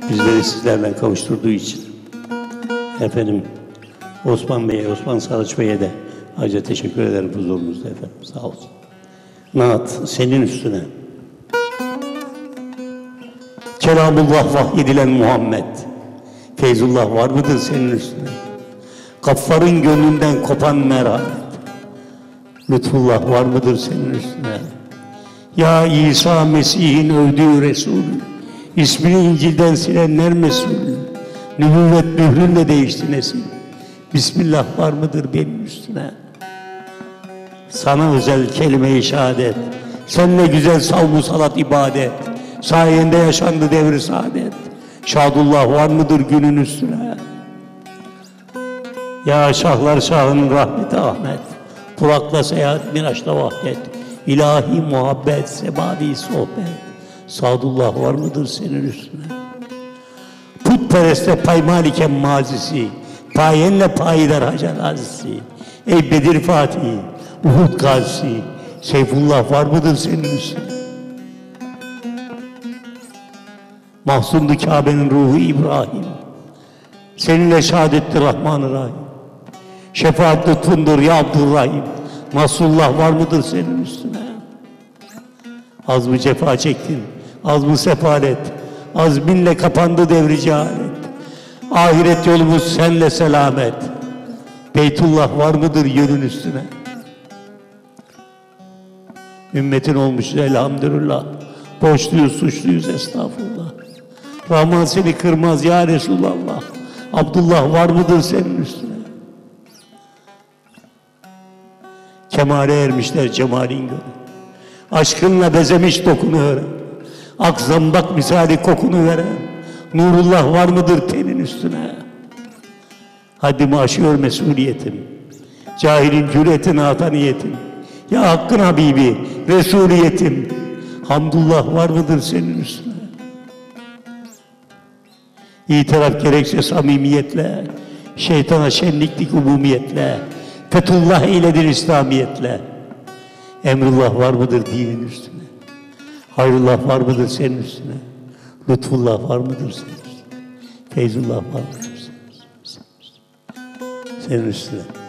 bizleri sizlerle kavuşturduğu için efendim Osman Bey'e, Osman Saraç Bey'e de ayrıca teşekkür ederim huzurunuzda efendim. Sağ olsun. Naat senin üstüne. Kelamullah vahyedilen Muhammed. Feyzullah var mıdır senin üstüne? Gaffarın gönlünden kopan merhamet. Lütfullah var mıdır senin üstüne? Ya İsa Mesih'in övdüğü Resul, ismini İncil'den silenler mesul. Nübüvvet mührünle değişti nesil. Bismillah var mıdır benim üstüne? Sana özel kelime-i şehadet, seninle güzel savmu salat ibadet, sayende yaşandı devri saadet. Şadullah var mıdır günün üstüne? Ya şahlar şahının rahmeti Ahmet, kulakla seyahat miraçla vahdet, ilahi muhabbet, sebavi sohbet. Sadullah var mıdır senin üstüne? Putpereste paymal iken mazisi, payenle payidar hacer azisi. Ey Bedir Fatih, Uhud gazisi, Seyfullah var mıdır senin üstüne? Mahzundu Kabe'nin ruhu İbrahim, seninle şehadetti Rahman-ı Rahim. Şefaat lütfundur ya Abdurrahim, Nasrullah var mıdır senin üstüne? Az mı cefa çektin, az mı sefalet, azminle kapandı devri cehalet. Ahiret yolumuz senle selamet. Beytullah var mıdır yönün üstüne? Ümmetin olmuşuz elhamdülillah, borçluyuz, suçluyuz estağfurullah. Rahman seni kırmaz ya Resulallah. Abdullah var mıdır senin üstüne? Kemale ermişler cemalin gönlü. Aşkınla bezemiş dokunu öğren. Ak zambak misali kokunu veren. Nurullah var mıdır tenin üstüne? Haddimi aşıyor mesuliyetim. Cahilin cüretine ata niyetim. Ya Hakk'ın Habibi, Resuliyetim. Hamdullah var mıdır senin üstüne? İtiraf gerekse samimiyetle, şeytana şenliklik umumiyetle, Fethullah eyledir İslamiyetle. Emrullah var mıdır dinin üstüne? Hayrullah var mıdır senin üstüne? Lütfullah var mıdır senin üstüne? Feyzullah var mıdır senin üstüne? Senin üstüne.